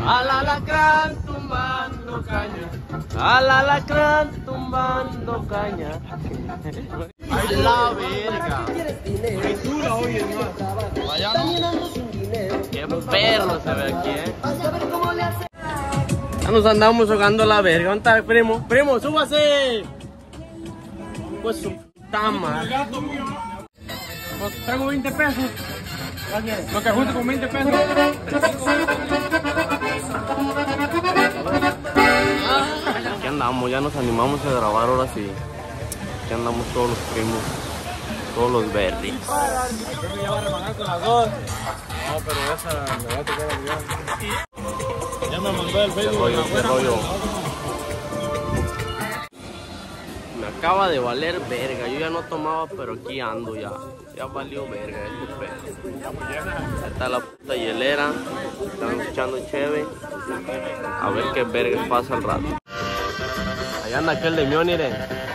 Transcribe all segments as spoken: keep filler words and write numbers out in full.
Al alacrán tumbando caña, al alacrán tumbando caña. ¡Ay, la verga! Pintura hoy es más. Vaya, ¿no? Qué perro se ve aquí, eh. Ya nos andamos jugando la verga. ¿Dónde está, primo? Primo, súbase. Pues su puta madre. Pues traigo veinte pesos. Lo que ajuste con veinte pesos. Aquí andamos, ya nos animamos a grabar ahora sí. Aquí andamos todos los primos, todos los berries. Yo me iba a remagar con las dos. No, pero esa me va a tocar el día. Ya me mandó el Qué Facebook. rollo, qué rollo. Me acaba de valer verga, yo ya no tomaba, pero aquí ando ya. Ya valió verga este pedo. Ahí está la puta hielera, están echando cheve. A ver qué verga pasa al rato. Allá anda aquel de mío, miren.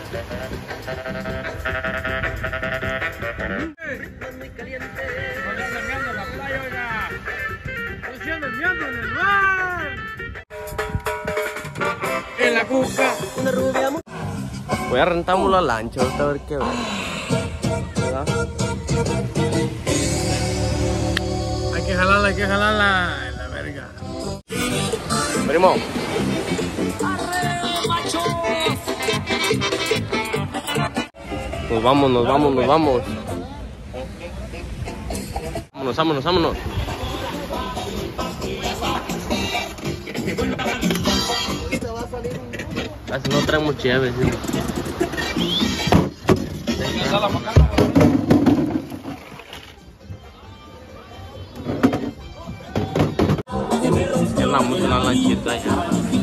En la cuca. Una rubia. Voy a rentarme la lancha, ahorita a ver qué verga. Hay que jalarla, hay que jalarla. En la verga. Primo. Nos vamos, nos vamos, nos vamos. Vámonos, vámonos, vámonos. Casi no traemos chévere, ¿sí? Ya andamos en una lanchita ya.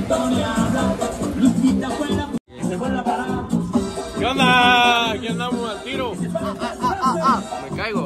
¿Qué onda? Aquí andamos al tiro. Me caigo.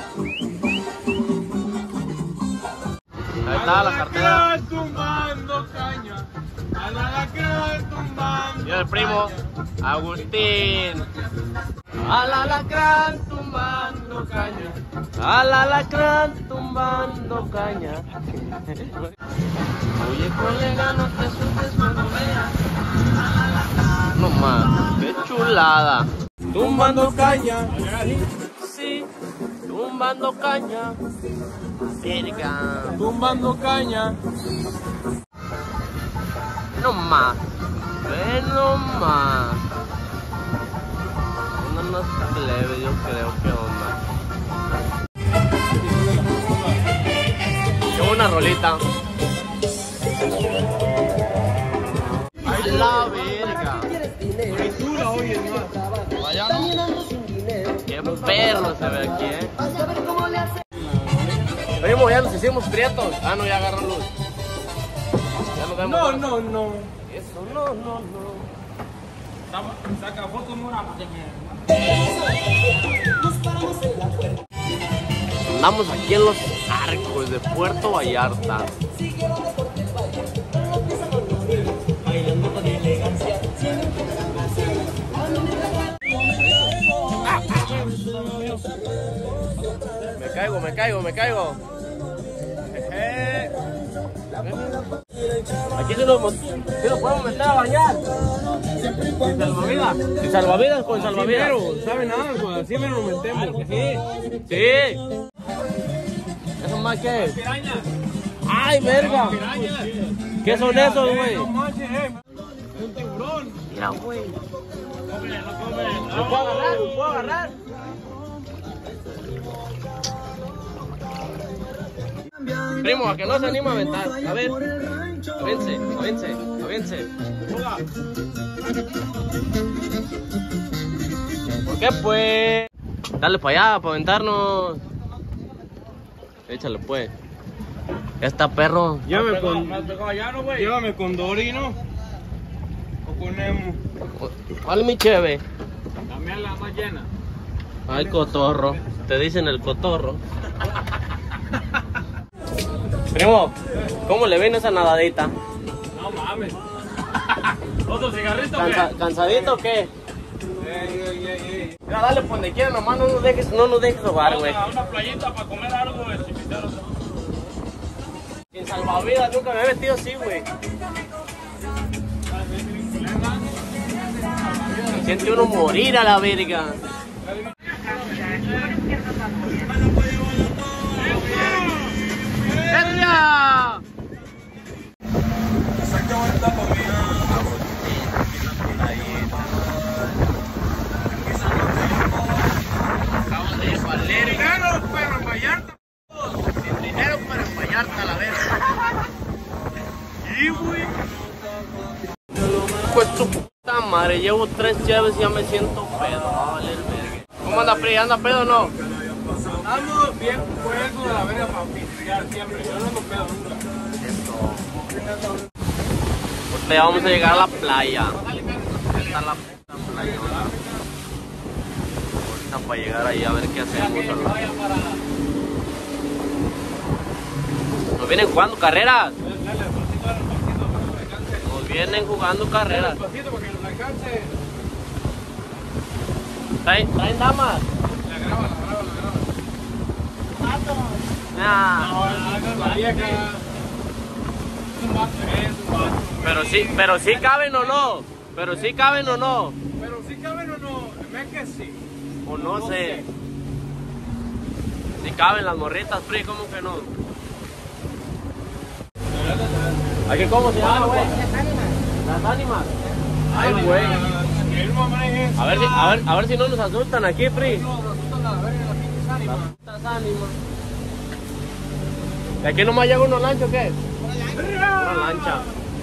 Ahí está la cartera. Alacrán tumbando caña. Al alacrán tumbando. Y el primo Agustín. Al alacrán tumbando caña. Al alacrán tumbando caña. Oye, colega, no te asustes cuando veas. No más, qué chulada. Tumbando caña. Sí, tumbando caña. Verga. Tumbando caña. No más, ve no más. Una más leve, yo creo, que onda. Qué buena rolita. Ay, la verga. Pintura hoy es más. Vaya, ¿no? Qué perro se ve aquí, eh. Primo, ya nos hicimos prietos. Ah, no, ya agarró luz. Ya nos vemos. No, no, no. Eso, no, no, no. Saca foto mora para Andamos aquí en los Arcos de Puerto Vallarta. Me caigo, me caigo, me caigo. Aquí sí nos, sí nos podemos meter a bañar. Sin salvavidas. Sin salvavidas, con salvavidas. ¿Saben algo? Así me lo metemos. Sí. Sí. ¿Eso más qué es? Pirañas. ¡Ay, verga! Pirañas. ¿Qué son esos, güey? No manches, eh. Un tiburón. Mira, güey. Cómele, no come. ¿Lo puedo agarrar? ¿Lo puedo agarrar? Primo, a que no se anima a aventar. A ver. Avence, avence, avence. ¿Por qué, pues? Dale para allá, para aventarnos. Échale, pues. Ya está, perro. Llévame con. Llévame con Dorino. O con Emo. ¿Cuál es mi cheve? También la más llena. Ay, cotorro. Te dicen el cotorro. Primo, ¿cómo le viene esa nadadita? No mames. ¿Otro cigarrito? ¿Cansa, ¿Cansadito o qué? Ey, ey, ey, ey. Ya, dale por donde quiera, nomás no nos dejes, no nos dejes jugar, güey. Una, una playita para comer algo, güey. En salvavidas nunca me he vestido así, güey. Se siente uno morir a la verga. ¡Verga! Acabo de valer. Dinero para Vallarta. Sin dinero para Vallarta a la verga. Y güey. Pues tu puta madre, llevo tres llaves y ya me siento pedo. Va a valer verga. ¿Cómo anda, Pri? ¿Anda pedo o no? Andamos bien fuego de la verga para pistear siempre. Yo no ando pedo nunca. Pues ya vamos a llegar a la playa. Esta es la puta playa. Ahorita para llegar ahí a ver qué hacemos. Nos vienen jugando carreras. Nos vienen jugando carreras. Despacito para que nos alcance. ¿Traen, traen damas? La graba, la graba, la graba. Nah. No, esa es la vieja. Es un vato, es un vato. Pero sí, pero sí caben o no. Pero sí caben o no. Pero sí caben o no, ve que sí. O no sé. Si caben las morritas, Pri, ¿cómo que no? ¿Aquí cómo se llama, güey? Las ánimas. Ay, güey. A ver si, a ver, a ver si no nos asustan aquí, Pri. Las putas ánimas. ¿De aquí nomás llega uno lancha o qué? Una lancha.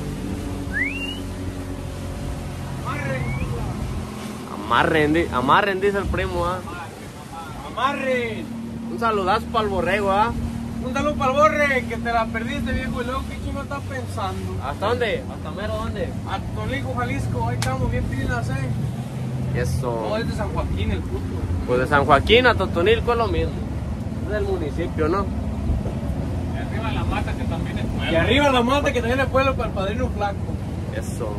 Amarren, di- amarren, dice el primo, ¿ah? Amarre. Un saludazo para el borrego, ¿ah? Un saludo para el borre, que te la perdiste, viejo. Y luego, ¿qué chingo estás pensando? ¿Hasta dónde? ¿Hasta mero dónde? A Tolico, Jalisco, ahí estamos bien pilas, eh. No, Eso. es de San Joaquín, el puto. Pues de San Joaquín a Totonilco es lo mismo. Es del municipio, ¿no? Y arriba la mata, que también es pueblo. Y arriba la mata, que también es pueblo para el padrino flaco. Eso.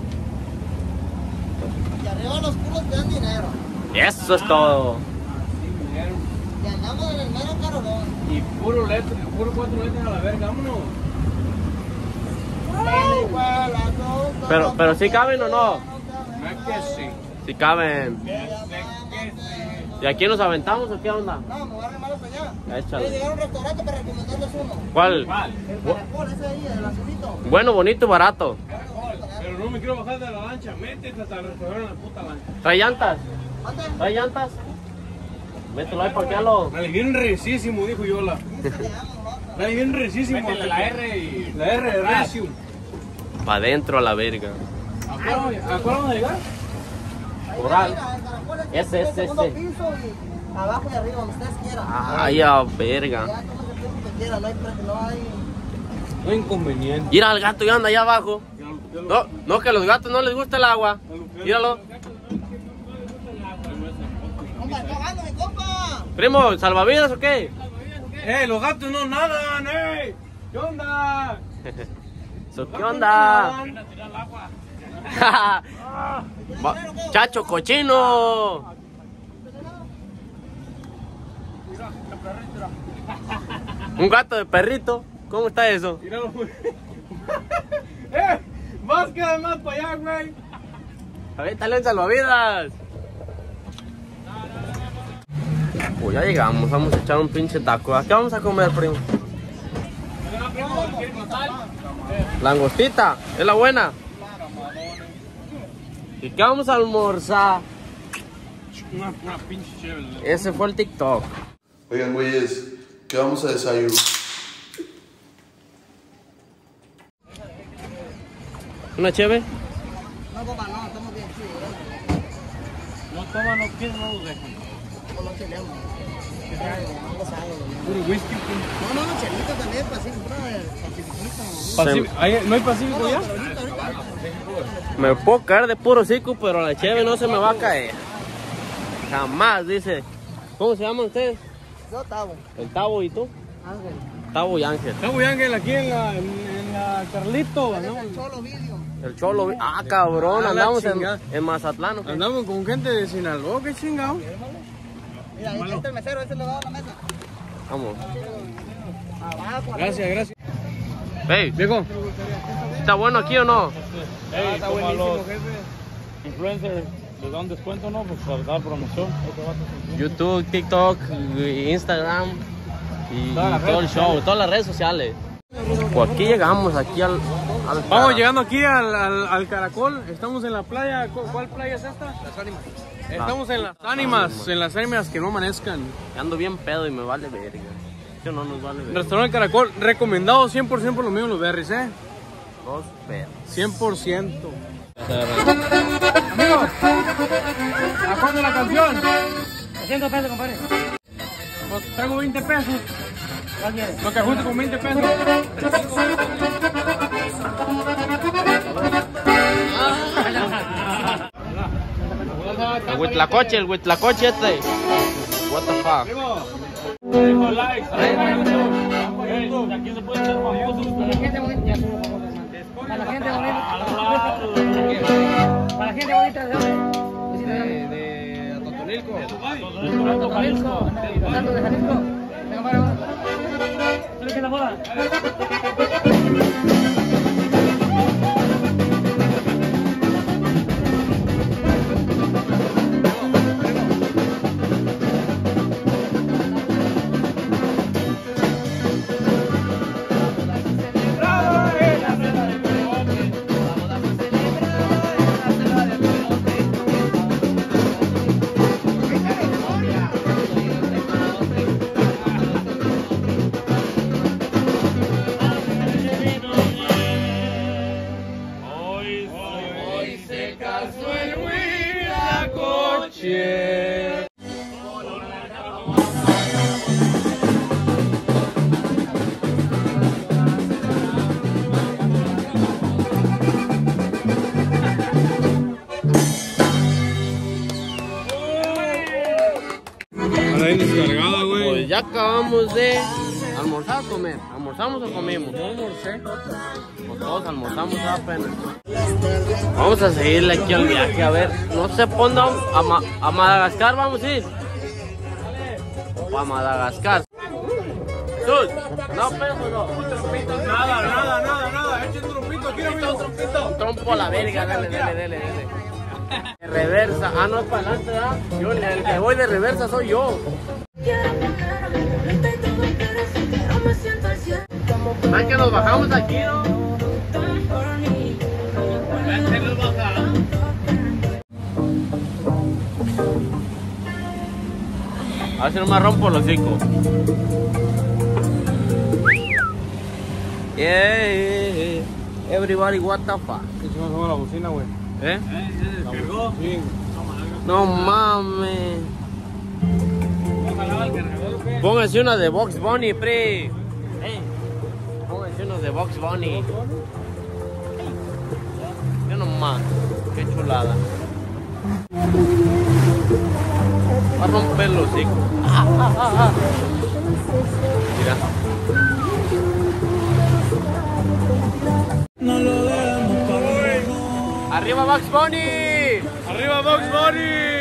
Y arriba los culos te dan dinero. Eso es todo. Sí, dinero. Y andamos en el mero carolón. Y puro letra, puro cuatro letras a la verga, vámonos. Pero, pero sí caben o no? Es que sí. Sí caben. Es que sí. ¿Y aquí nos aventamos o qué onda? No, me voy a arrimar hasta allá. Voy a Échale. llegar a un restaurante para recomendarles uno. ¿Cuál? ¿Cuál? El caracol, ese ahí, el azulito. Bueno, bonito y barato. Pero no me quiero bajar de la lancha, métete hasta el restaurante en la puta lancha. ¿Trae llantas? ¿Dónde? ¿Trae llantas? Mételo ahí, parquealo. Dale bien recísimo, dijo Yola. Dale bien recísimo. Métele la R y... La R de recio. Pa' adentro a la verga. ¿A cuál vamos a llegar? Oral. El caracol es Ese, el ese, segundo ese. piso y abajo y arriba, donde ustedes quieran. Ay, a verga. Ya, como el tiempo que quieran, no hay precio, no hay... No inconveniente. Mira al gato ya anda allá abajo. No, no, que a los gatos no les gusta el agua. Míralo. ¡Compa, está bajando, mi compa! Primo, ¿salvavidas o qué? ¡Eh, los gatos no nadan, eh! ¿Qué onda? So, ¿qué onda? Va- Chacho cochino. Un gato de perrito. ¿Cómo está eso? Míralo, güey. ¡Eh! Más queda más para allá, güey. A ver, dale en salvavidas. Pues ya llegamos, vamos a echar un pinche taco. ¿A qué vamos a comer, primo? Langostita, es la buena. ¿Y qué vamos a almorzar? Una, una pinche chévere. Ese fue el TikTok. Oigan, güeyes, ¿qué vamos a desayunar? ¿Una cheve? No, compa, no, estamos bien chidos. No toma, no quiere, no lo dejan. Con los chilenos. ¿Qué trae? No lo sabe. Puro whisky. No, no, no, chelito también, pacífico, pacificito. Pacífico. ¿Hay- ¿No hay pacífico ya? Ahorita, ahorita, ahorita. Me puedo caer de puro cico, pero la cheve no se me va a caer. Jamás, dice. ¿Cómo se llaman ustedes? Yo, Tavo. El Tavo y tú. Ángel. Tavo y Ángel. Está muy ángel aquí en la, en, en la Carlito, Es ¿no? el cholo vídeo. El Cholo. Ah, cabrón, Ah, la andamos en, chingada. en Mazatlán. ¿o qué? Andamos con gente de Sinaloa, qué chingado. Mira, ahí está el mesero, ese le va a dar la mesa. Vamos. Abajo, Gracias, gracias. Hey, Viejo. ¿está bueno aquí o no? Hey, está buenísimo, jefe. Influencers, ¿les dan descuento no? Pues para dar promoción. YouTube, TikTok, Instagram y, y todo el show, todas las redes sociales. Pues aquí llegamos, aquí al... al Vamos llegando aquí al, al, al Caracol. Estamos en la playa. ¿Cuál playa es esta? Las ánimas. Estamos en las ánimas, en las ánimas que no amanezcan. Ando bien pedo y me vale verga. Yo no nos vale verga. Restaurante Caracol, recomendado cien por ciento por lo mismo los berries, ¿eh? Dos pedos. cien por ciento. Amigos, ¿a cuánto la canción? doscientos pesos, compadre. Pues traigo veinte pesos. ¿Cuál quiere? Lo que ajuste con veinte pesos. El huitlacoche, el huitlacoche este. What the fuck. Dejo likes. Aquí se puede hacer famosos. Para la gente bonita. Para la gente bonita. Para la gente bonita, ¿de dónde? De, de Atotonilco. Jalisco. Santo de Jalisco. Venga, para. ¿Tú le quieres la boda? Descargada, güey. Pues ya acabamos de almorzar o comer. ¿Almorzamos o comimos? No almorcé. Pues todos almorzamos apenas. Vamos a seguirle aquí al viaje, a ver. No sé, ¿dónde vamos? A, Ma a Madagascar vamos a ir. O a Madagascar. Sus, no peso, no. Nada, nada, nada, nada. Echen un trompito aquí, amigo. Un trompo a la verga, dale, dale, dale, dale. De reversa, ah, no es para adelante, ¿verdad? Yo, el que voy de reversa soy yo. ¿Ven que nos bajamos aquí, no? ¿Ven que nos bajamos? A ver si no me rompo el hocico. Yeah, everybody, what the fuck? ¿Qué chingón somos la bocina, güey? ¿Eh? ¿La descargó? Sí. No mames. Pónganse una de Box Bunny, pre. Eh, pónganse una de Box Bunny. Yo nomás. Qué chulada. Va a romper el hocico. Ah, ah, ah, ah. Mira. ¡Arriba Box Bunny! ¡Arriba Box Bunny!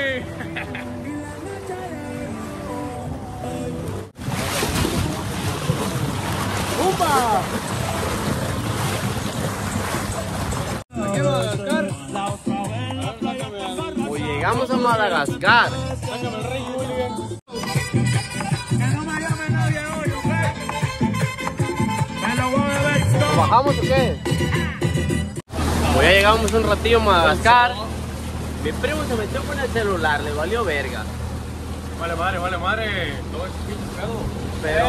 ¡Upa! ¿A qué Madagascar? Pues llegamos a Madagascar. Sácame el rey, William. ¿Nos bajamos o qué? Pues ya llegamos un ratillo a Madagascar. Mi primo se metió con el celular, le valió verga. Vale madre, vale madre. Todo es pedo. Pero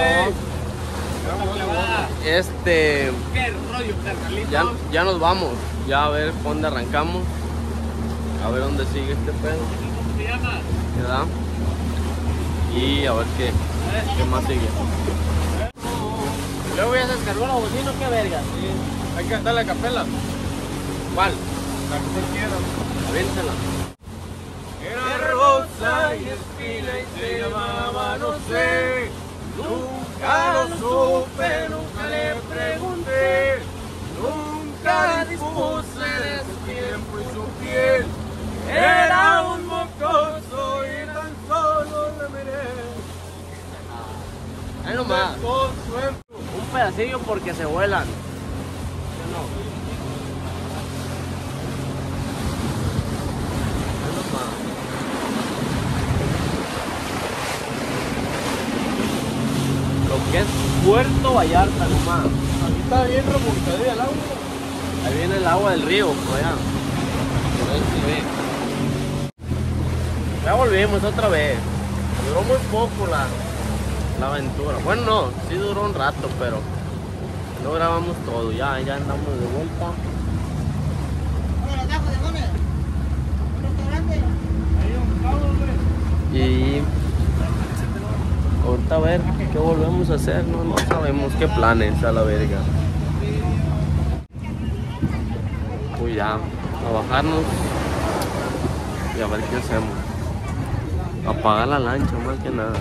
este ¿Qué rollo, carnalito? ya, ya nos vamos. Ya a ver dónde arrancamos. A ver dónde sigue este pedo. ¿Cómo se llama? ¿Verdad? Y a ver qué, qué más sigue. Luego ya se descargó la bocina, qué verga. Sí. Hay que darle a capela. ¿Cuál? La que usted quiera. Aviéntela. Era rosa y espina y se llamaba no sé. Nunca lo supe, nunca le pregunté. Nunca dispuse de su tiempo y su piel. Era un mocoso y tan solo le miré. Ahí nomás. Un pedacillo porque se vuelan. Lo que es Puerto Vallarta nomás. Aquí está bien remontadilla el agua. Ahí viene el agua del río, por allá. Por ahí se ve. Ya volvimos otra vez. Duró muy poco la, la aventura. Bueno, no, sí duró un rato, pero no grabamos todo. Ya, ya andamos de vuelta. Y ahorita a ver qué volvemos a hacer. No, no sabemos qué planes a la verga. Pues ya, a bajarnos y a ver qué hacemos. Apagar la lancha más que nada.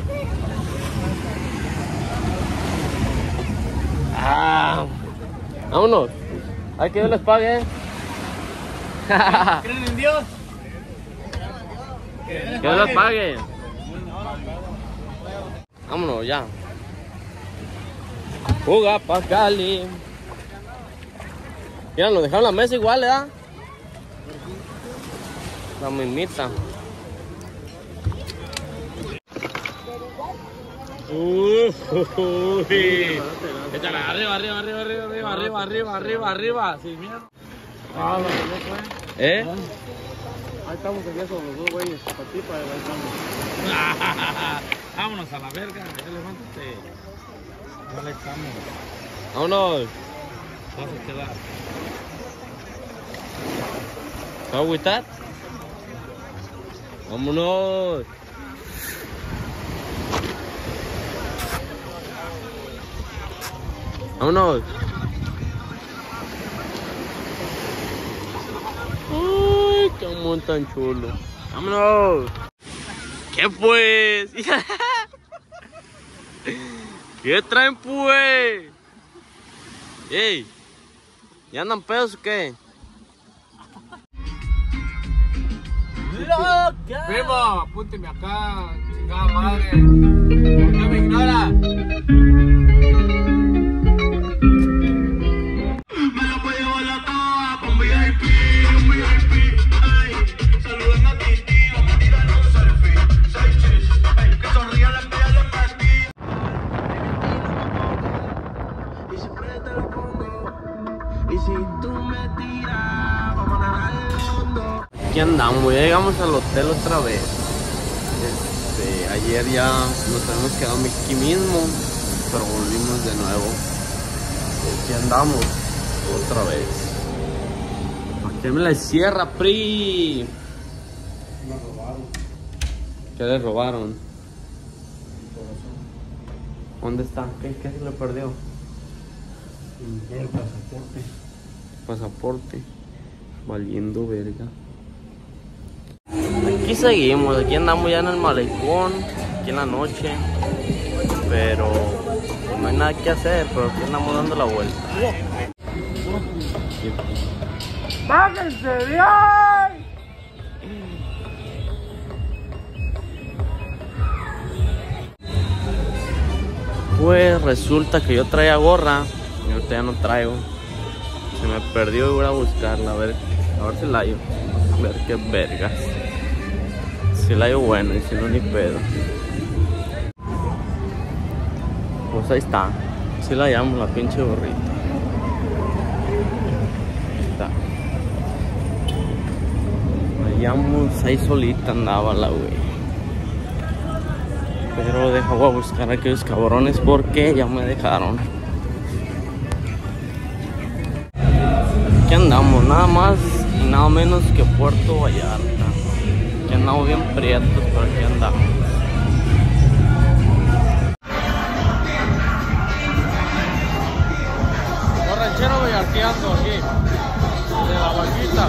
Ah, vámonos. Hay que Dios les pague. ¿Creen en Dios? Que Dios les pague. Vámonos ya. Juga pa' Cali. Mira, nos dejaron la mesa igual, ¿verdad? La mismita. Uy, échala arriba, arriba, arriba, arriba, arriba, arriba, arriba, arriba, arriba, sin miedo. Ah, lo que no fue. ¿Eh? Ahí estamos aquí esos los dos güeyes, para ti, para el vámonos a la verga, ya levántate. No le estamos. Vámonos. Vas a quedar. ¿Se va a agüitar? Vámonos. Vámonos. Uy, qué amor tan chulo. Vámonos. ¿Qué pues? ¿Qué traen pues? Ey, ¿ya andan pedos o qué? ¡Loca! Primo, apúnteme acá, chingada madre. ¿Por qué me ignora? Me la puedo llevar la toa con V I P, un V I P, ay. Saluden a Titi, vamos a tirar un selfie. Seis chis, ay, que sonrían las pies los pastillas. Y siempre te lo pongo. Y si tú me tiras, vamos a nadar el mundo. Aquí andamos, ya llegamos al hotel otra vez. Este, ayer ya nos habíamos quedado aquí mismo, pero volvimos de nuevo. Aquí andamos otra vez. ¿Para qué me la cierra, Pri? Me robaron. ¿Qué le robaron? ¿Dónde está? ¿Qué, qué se le perdió? El pasaporte. Pasaporte. Valiendo verga. Aquí seguimos, aquí andamos ya en el malecón, aquí en la noche. Pero pues, no hay nada que hacer, pero aquí andamos dando la vuelta. ¡Bájense bien! Pues resulta que yo traía gorra y ahorita ya no traigo. Se me perdió y voy a buscarla, a ver, a ver si la hallo. A ver qué vergas. Si la hallo buena y si no ni pedo. Pues ahí está. Si la hallamos la pinche gorrita. Ahí está. La hallamos, ahí solita andaba la güey. Pero deja, voy a buscar a aquellos cabrones porque ya me dejaron. Aquí andamos, nada más y nada menos que Puerto Vallarta. Aquí andamos bien prietos, pero aquí andamos. Los rancheros vallarteando aquí, de la vaquita.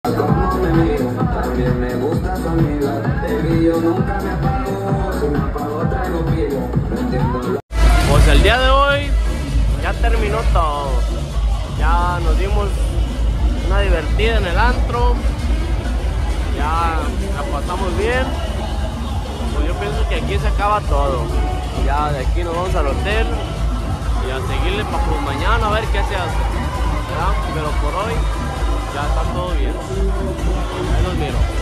Como me miro, también me gusta su amiga. De que yo nunca me apago, si me apago traigo pilo. No entiendo. Pues el día de hoy ya terminó todo. Ya nos dimos una divertida en el antro. Ya la pasamos bien. Pues yo pienso que aquí se acaba todo. Ya de aquí nos vamos al hotel y a seguirle para pues mañana a ver qué se hace, ¿verdad? Pero por hoy ya está todo bien. Ahí los miro.